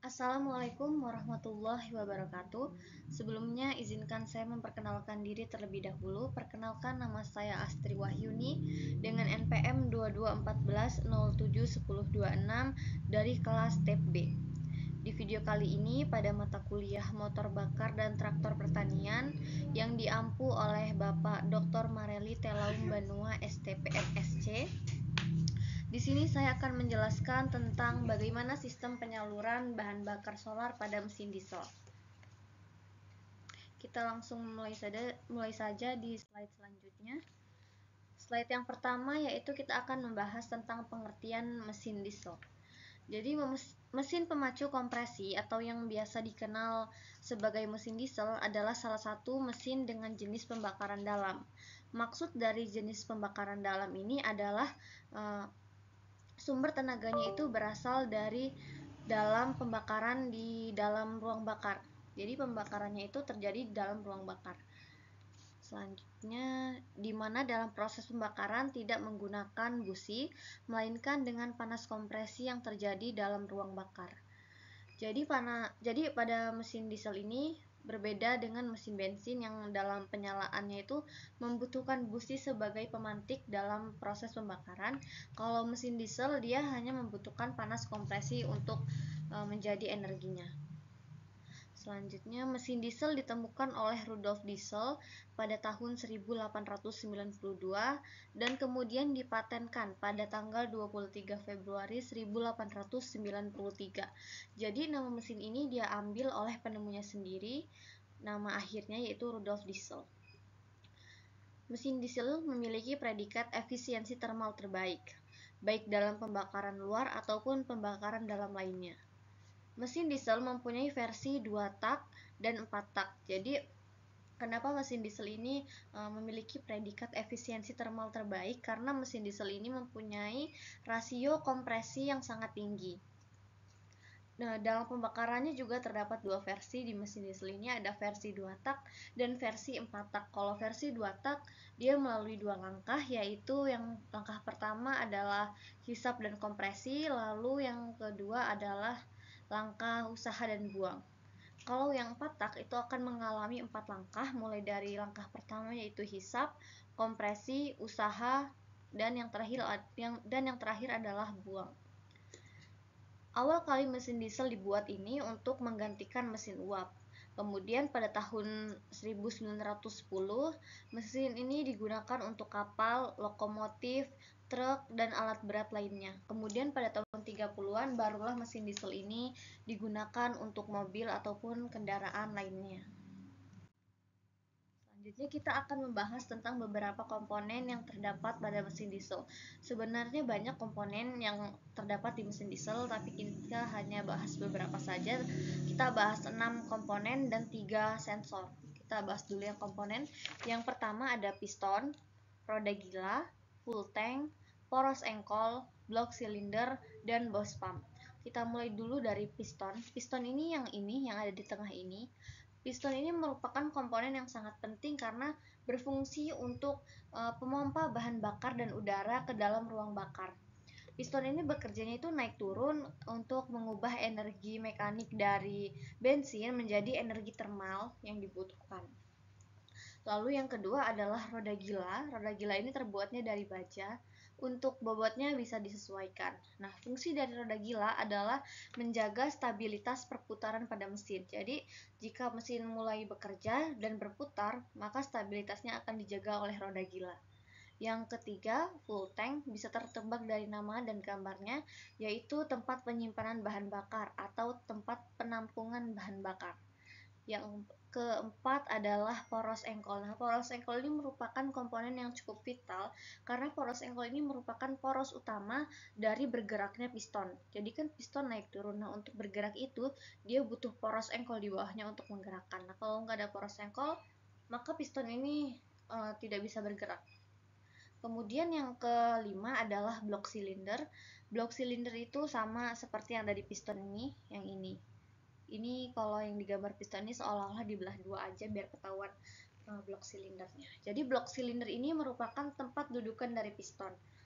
Assalamualaikum warahmatullahi wabarakatuh. Sebelumnya izinkan saya memperkenalkan diri terlebih dahulu. Perkenalkan, nama saya Astri Wahyuni dengan NPM 2214071026 dari kelas TEP B. Di video kali ini pada mata kuliah Motor Bakar dan Traktor Pertanian yang diampu oleh Bapak Dr. Mareli Telaum Banua STP MSc. Di sini saya akan menjelaskan tentang bagaimana sistem penyaluran bahan bakar solar pada mesin diesel. Kita langsung mulai saja di slide selanjutnya. Slide yang pertama yaitu kita akan membahas tentang pengertian mesin diesel. Jadi mesin pemacu kompresi atau yang biasa dikenal sebagai mesin diesel adalah salah satu mesin dengan jenis pembakaran dalam. Maksud dari jenis pembakaran dalam ini adalah sumber tenaganya itu berasal dari dalam pembakaran di dalam ruang bakar. Jadi pembakarannya itu terjadi di dalam ruang bakar. Selanjutnya, di mana dalam proses pembakaran tidak menggunakan busi, melainkan dengan panas kompresi yang terjadi dalam ruang bakar. Jadi pada mesin diesel ini berbeda dengan mesin bensin yang dalam penyalaannya itu membutuhkan busi sebagai pemantik dalam proses pembakaran. Kalau mesin diesel dia hanya membutuhkan panas kompresi untuk menjadi energinya. Selanjutnya, mesin diesel ditemukan oleh Rudolf Diesel pada tahun 1892 dan kemudian dipatenkan pada tanggal 23 Februari 1893. Jadi nama mesin ini dia ambil oleh penemunya sendiri, nama akhirnya yaitu Rudolf Diesel. Mesin diesel memiliki predikat efisiensi termal terbaik, baik dalam pembakaran luar ataupun pembakaran dalam lainnya. Mesin diesel mempunyai versi 2 tak dan 4 tak. Jadi kenapa mesin diesel ini memiliki predikat efisiensi termal terbaik? Karena mesin diesel ini mempunyai rasio kompresi yang sangat tinggi. Nah, dalam pembakarannya juga terdapat dua versi di mesin diesel ini, ada versi 2 tak dan versi 4 tak. Kalau versi 2 tak, dia melalui dua langkah, yaitu yang langkah pertama adalah hisap dan kompresi, lalu yang kedua adalah langkah usaha dan buang. Kalau yang 4 tak itu akan mengalami 4 langkah, mulai dari langkah pertama yaitu hisap, kompresi, usaha, dan yang terakhir adalah buang. Awal kali mesin diesel dibuat ini untuk menggantikan mesin uap. Kemudian pada tahun 1910, mesin ini digunakan untuk kapal, lokomotif, truk, dan alat berat lainnya. Kemudian pada tahun 30-an barulah mesin diesel ini digunakan untuk mobil ataupun kendaraan lainnya. Selanjutnya kita akan membahas tentang beberapa komponen yang terdapat pada mesin diesel. Sebenarnya banyak komponen yang terdapat di mesin diesel, tapi kita hanya bahas beberapa saja. Kita bahas 6 komponen dan 3 sensor. Kita bahas dulu yang komponen. Yang pertama ada piston, roda gila, full tank, poros engkol, blok silinder, dan bos pump. Kita mulai dulu dari piston. Piston ini yang ada di tengah ini. Piston ini merupakan komponen yang sangat penting karena berfungsi untuk pemompa bahan bakar dan udara ke dalam ruang bakar. Piston ini bekerjanya itu naik turun untuk mengubah energi mekanik dari bensin menjadi energi termal yang dibutuhkan. Lalu yang kedua adalah roda gila. Roda gila ini terbuatnya dari baja. Untuk bobotnya bisa disesuaikan. Nah, fungsi dari roda gila adalah menjaga stabilitas perputaran pada mesin. Jadi, jika mesin mulai bekerja dan berputar, maka stabilitasnya akan dijaga oleh roda gila. Yang ketiga, full tank bisa tertebak dari nama dan gambarnya, yaitu tempat penyimpanan bahan bakar atau tempat penampungan bahan bakar. Yang keempat adalah poros engkol. Nah, poros engkol ini merupakan komponen yang cukup vital karena poros engkol ini merupakan poros utama dari bergeraknya piston. Jadi kan piston naik turun. Nah, untuk bergerak itu dia butuh poros engkol di bawahnya untuk menggerakkan. Nah, kalau nggak ada poros engkol, maka piston ini tidak bisa bergerak. Kemudian yang kelima adalah blok silinder. Blok silinder itu sama seperti yang ada di piston ini, yang ini. Ini kalau yang digambar piston ini seolah-olah dibelah dua aja biar ketahuan blok silindernya. Jadi blok silinder ini merupakan tempat dudukan dari piston.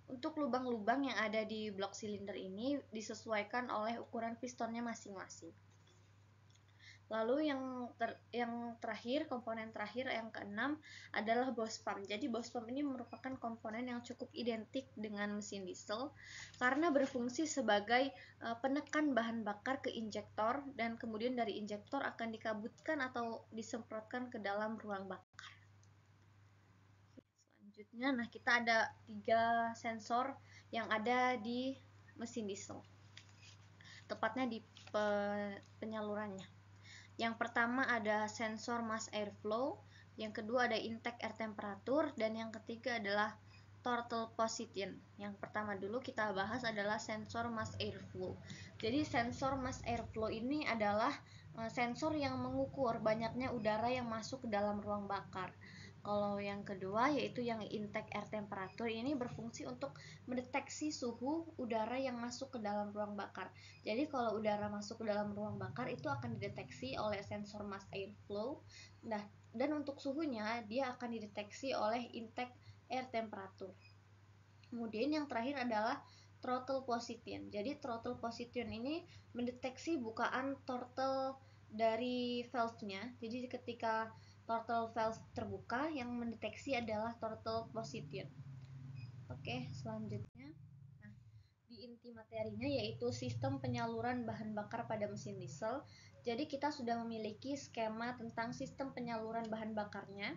Untuk lubang-lubang yang ada di blok silinder ini disesuaikan oleh ukuran pistonnya masing-masing. Lalu yang terakhir, komponen terakhir yang keenam adalah bose pump. Jadi bose pump ini merupakan komponen yang cukup identik dengan mesin diesel karena berfungsi sebagai penekan bahan bakar ke injektor, dan kemudian dari injektor akan dikabutkan atau disemprotkan ke dalam ruang bakar. Selanjutnya, nah kita ada 3 sensor yang ada di mesin diesel, tepatnya di penyalurannya. Yang pertama ada sensor mass airflow, yang kedua ada intake air temperature, dan yang ketiga adalah throttle position. Yang pertama dulu kita bahas adalah sensor mass airflow. Jadi sensor mass airflow ini adalah sensor yang mengukur banyaknya udara yang masuk ke dalam ruang bakar. Kalau yang kedua yaitu yang intake air temperature, ini berfungsi untuk mendeteksi suhu udara yang masuk ke dalam ruang bakar. Jadi kalau udara masuk ke dalam ruang bakar itu akan dideteksi oleh sensor mass airflow. Nah, dan untuk suhunya dia akan dideteksi oleh intake air temperature. Kemudian yang terakhir adalah throttle position. Jadi throttle position ini mendeteksi bukaan throttle dari valve-nya. Jadi ketika throttle valve terbuka, yang mendeteksi adalah throttle position. Oke, selanjutnya. Nah, di inti materinya yaitu sistem penyaluran bahan bakar pada mesin diesel. Jadi kita sudah memiliki skema tentang sistem penyaluran bahan bakarnya.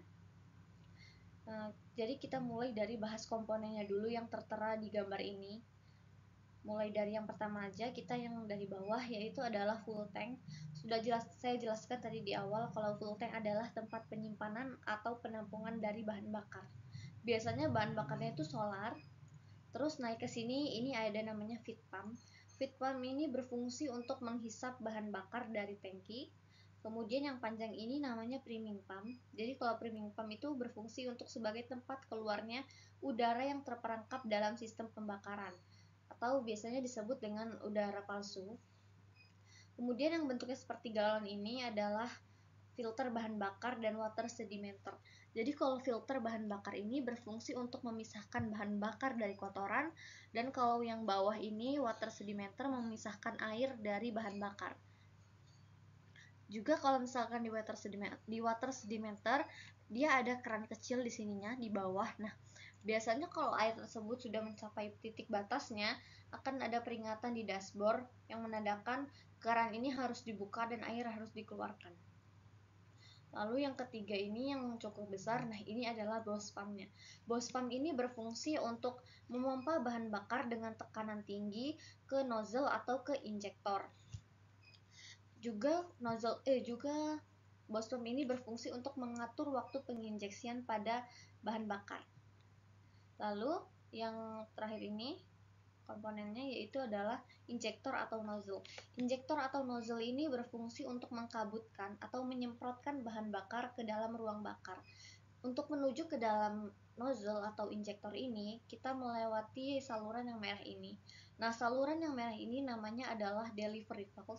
Jadi kita mulai dari bahas komponennya dulu yang tertera di gambar ini. Mulai dari yang pertama aja, kita yang dari bawah yaitu adalah full tank. Sudah saya jelaskan tadi di awal kalau full tank adalah tempat penyimpanan atau penampungan dari bahan bakar. Biasanya bahan bakarnya itu solar. Terus naik ke sini, ini ada namanya feed pump. Feed pump ini berfungsi untuk menghisap bahan bakar dari tangki. Kemudian yang panjang ini namanya priming pump. Jadi kalau priming pump itu berfungsi untuk sebagai tempat keluarnya udara yang terperangkap dalam sistem pembakaran, atau biasanya disebut dengan udara palsu. Kemudian yang bentuknya seperti galon ini adalah filter bahan bakar dan water sedimenter. Jadi kalau filter bahan bakar ini berfungsi untuk memisahkan bahan bakar dari kotoran, dan kalau yang bawah ini water sedimenter memisahkan air dari bahan bakar. Juga kalau misalkan di water sedimenter dia ada keran kecil di sininya di bawah. Nah, biasanya kalau air tersebut sudah mencapai titik batasnya, akan ada peringatan di dashboard yang menandakan keran ini harus dibuka dan air harus dikeluarkan. Lalu yang ketiga ini yang cukup besar, nah ini adalah bose pump-nya. Bose pump ini berfungsi untuk memompa bahan bakar dengan tekanan tinggi ke nozzle atau ke injektor. Juga bose pump ini berfungsi untuk mengatur waktu penginjeksian pada bahan bakar. Lalu yang terakhir ini komponennya yaitu adalah injektor atau nozzle. Injektor atau nozzle ini berfungsi untuk mengkabutkan atau menyemprotkan bahan bakar ke dalam ruang bakar. Untuk menuju ke dalam nozzle atau injektor ini, kita melewati saluran yang merah ini. Nah, saluran yang merah ini namanya adalah delivery valve,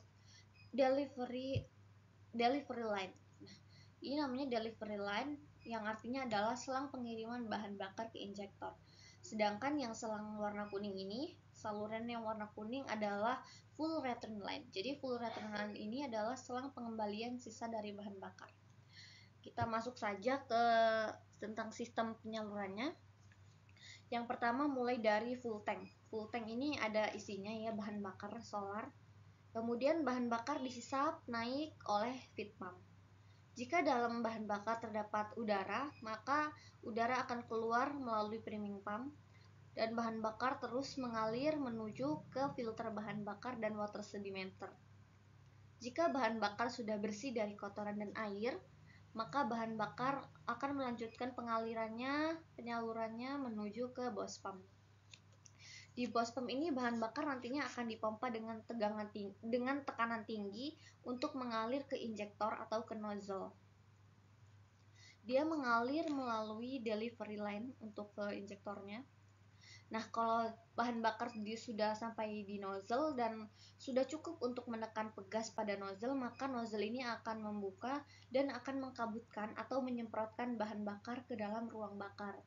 delivery line. Nah, ini namanya delivery line yang artinya adalah selang pengiriman bahan bakar ke injektor. Sedangkan yang selang warna kuning ini, saluran yang warna kuning adalah full return line. Jadi full return line ini adalah selang pengembalian sisa dari bahan bakar. Kita masuk saja ke tentang sistem penyalurannya. Yang pertama mulai dari full tank. Full tank ini ada isinya ya bahan bakar solar. Kemudian bahan bakar disisap naik oleh feed pump. Jika dalam bahan bakar terdapat udara, maka udara akan keluar melalui priming pump dan bahan bakar terus mengalir menuju ke filter bahan bakar dan water sedimenter. Jika bahan bakar sudah bersih dari kotoran dan air, maka bahan bakar akan melanjutkan penyalurannya menuju ke bose pump. Di bose pump ini bahan bakar nantinya akan dipompa dengan tekanan tinggi untuk mengalir ke injektor atau ke nozzle. Dia mengalir melalui delivery line untuk ke injektornya. Nah, kalau bahan bakar sudah sampai di nozzle dan sudah cukup untuk menekan pegas pada nozzle, maka nozzle ini akan membuka dan akan mengkabutkan atau menyemprotkan bahan bakar ke dalam ruang bakar.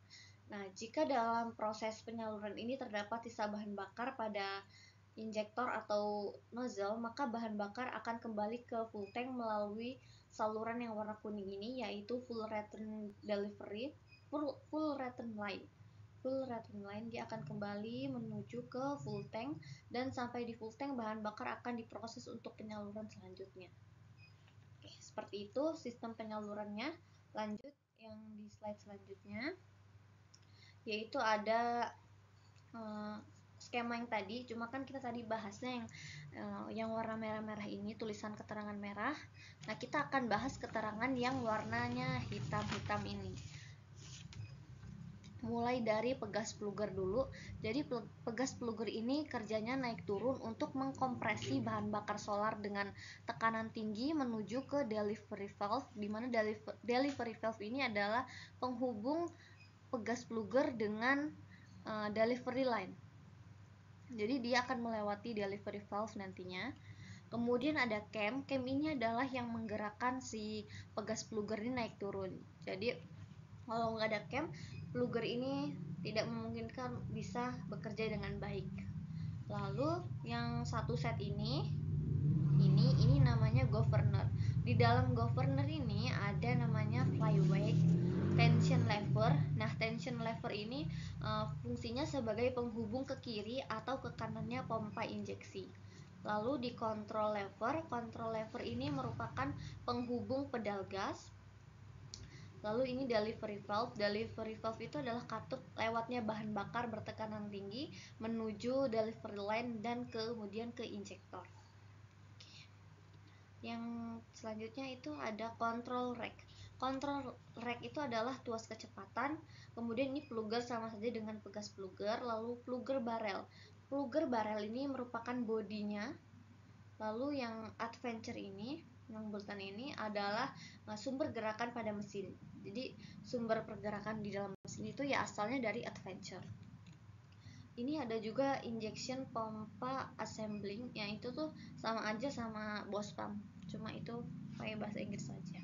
Nah, jika dalam proses penyaluran ini terdapat sisa bahan bakar pada injektor atau nozzle, maka bahan bakar akan kembali ke full tank melalui saluran yang warna kuning ini, yaitu full return delivery, full return line. Full return line dia akan kembali menuju ke full tank, dan sampai di full tank bahan bakar akan diproses untuk penyaluran selanjutnya. Oke, seperti itu sistem penyalurannya. Lanjut yang di slide selanjutnya, yaitu ada skema yang tadi, cuma kan kita tadi bahasnya yang warna merah-merah ini, tulisan keterangan merah. Nah, kita akan bahas keterangan yang warnanya hitam-hitam ini. Mulai dari pegas pluger dulu. Jadi pegas pluger ini kerjanya naik turun untuk mengkompresi bahan bakar solar dengan tekanan tinggi menuju ke delivery valve, di mana delivery valve ini adalah penghubung pegas pluger dengan delivery line. Jadi dia akan melewati delivery valve nantinya. Kemudian ada cam ini adalah yang menggerakkan si pegas pluger ini naik turun. Jadi kalau nggak ada cam, pluger ini tidak memungkinkan bisa bekerja dengan baik. Lalu yang satu set ini namanya governor. Di dalam governor ini ada namanya flyweight, tension lever. Nah, tension lever ini fungsinya sebagai penghubung ke kiri atau ke kanannya pompa injeksi. Lalu di control lever ini merupakan penghubung pedal gas. Lalu ini delivery valve. Delivery valve itu adalah katup lewatnya bahan bakar bertekanan tinggi menuju delivery line dan kemudian ke injektor. Yang selanjutnya itu ada control rack. Control rack itu adalah tuas kecepatan. Kemudian ini pluger sama saja dengan pegas pluger. Lalu pluger barrel. Pluger barrel ini merupakan bodinya. Lalu yang adventure ini, yang bulatan ini adalah sumber gerakan pada mesin. Jadi sumber pergerakan di dalam mesin itu ya asalnya dari adventure. Ini ada juga injection pompa assembling, yang itu tuh sama aja sama Bosch pump, cuma itu pakai bahasa Inggris saja.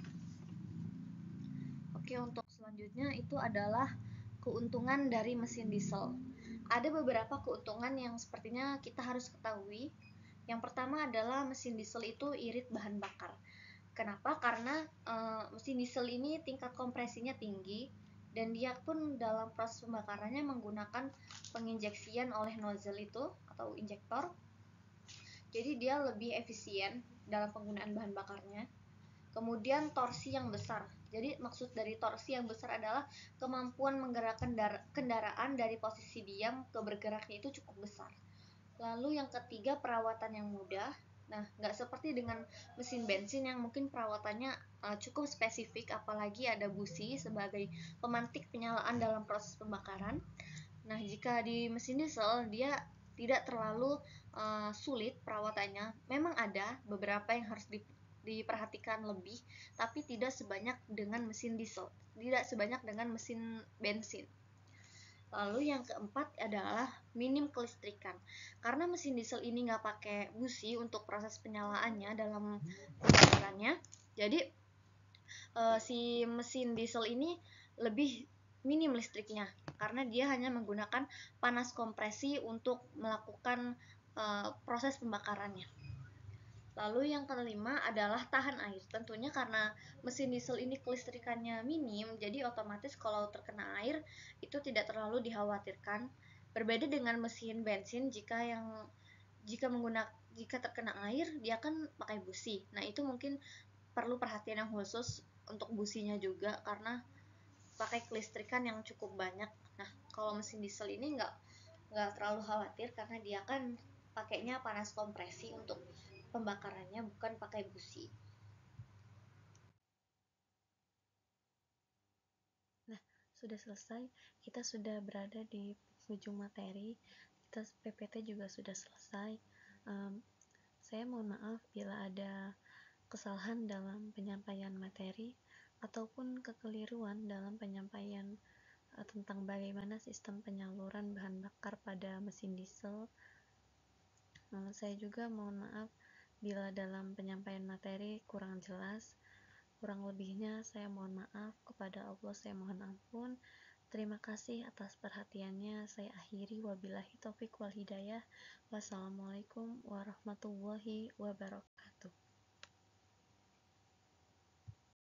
Oke, untuk selanjutnya itu adalah keuntungan dari mesin diesel. Ada beberapa keuntungan yang sepertinya kita harus ketahui. Yang pertama adalah mesin diesel itu irit bahan bakar. Kenapa? Karena mesin diesel ini tingkat kompresinya tinggi, dan dia pun dalam proses pembakarannya menggunakan penginjeksian oleh nozzle itu atau injektor. Jadi dia lebih efisien dalam penggunaan bahan bakarnya. Kemudian torsi yang besar. Jadi maksud dari torsi yang besar adalah kemampuan menggerakkan kendaraan dari posisi diam ke bergeraknya itu cukup besar. Lalu yang ketiga, perawatan yang mudah. Nah, nggak seperti dengan mesin bensin yang mungkin perawatannya cukup spesifik, apalagi ada busi sebagai pemantik penyalaan dalam proses pembakaran. Nah, jika di mesin diesel dia tidak terlalu sulit perawatannya. Memang ada beberapa yang harus diperhatikan lebih, tapi tidak sebanyak dengan mesin diesel, tidak sebanyak dengan mesin bensin. Lalu yang keempat adalah minim kelistrikan. Karena mesin diesel ini nggak pakai busi untuk proses penyalaannya dalam pembakarannya, jadi si mesin diesel ini lebih minim listriknya karena dia hanya menggunakan panas kompresi untuk melakukan proses pembakarannya. Lalu yang kelima adalah tahan air. Tentunya karena mesin diesel ini kelistrikannya minim, jadi otomatis kalau terkena air itu tidak terlalu dikhawatirkan. Berbeda dengan mesin bensin, jika terkena air dia kan pakai busi. Nah, itu mungkin perlu perhatian yang khusus untuk businya juga karena pakai kelistrikan yang cukup banyak. Nah, kalau mesin diesel ini nggak terlalu khawatir karena dia kan pakainya panas kompresi untuk pembakarannya, bukan pakai busi. Nah, sudah selesai. Kita sudah berada di ujung materi. Kita PPT juga sudah selesai. Saya mohon maaf bila ada kesalahan dalam penyampaian materi ataupun kekeliruan dalam penyampaian tentang bagaimana sistem penyaluran bahan bakar pada mesin diesel. Saya juga mohon maaf bila dalam penyampaian materi kurang jelas. Kurang lebihnya saya mohon maaf, kepada Allah saya mohon ampun. Terima kasih atas perhatiannya. Saya akhiri, wabillahi taufik wal hidayah. Wassalamualaikum warahmatullahi wabarakatuh.